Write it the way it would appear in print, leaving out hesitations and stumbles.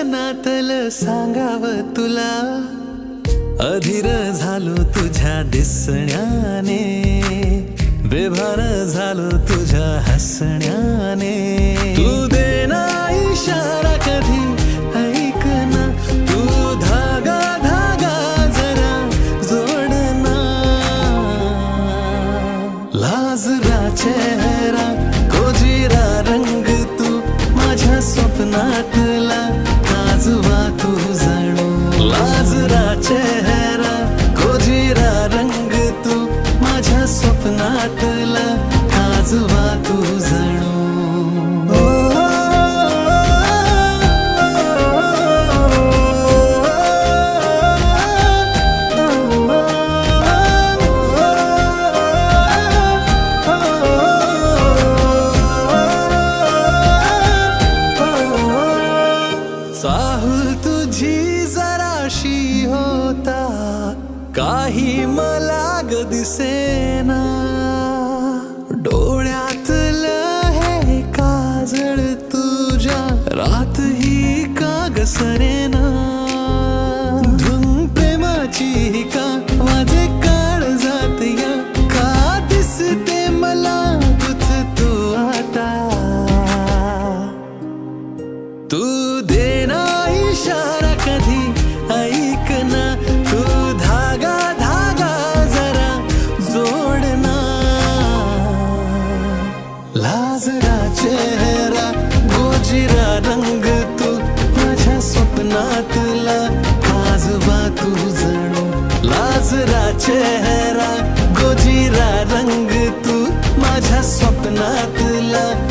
मनातलं सांगावं तुला, अधीर झालो तुझ्या दिसण्याने, बेभान झालो तुझ्या हसण्याने. तू देना इशारा कधी ऐक ना, तू धागा धागा जरा जोडना. लाजरा चेहरा कोजिरा रंग तू माझ्या स्वप्नातला काजवा तू जणू. लाजरा चेहरा कोजिरा रंग तू माझ्या स्वप्नातला काजवा तू जणू. चाहूल तुझी जराशी होता, काही मला ग दिसेना. डोळ्यातलं हे काजळ तुझ्या रात ही का ग सरेना. धुन प्रेमाची का माझे काळ जात या, का दिसते मला तुझ तू आता. तू देना इशारा कधी ऐक ना, तू धागा धागा जरा जोडना. लाजरा चेहरा गोजिरा रंग तू माझ्या स्वप्नातला काजवा तू जणू. लाजरा चेहरा गोजिरा रंग तू माझ्या स्वप्नातला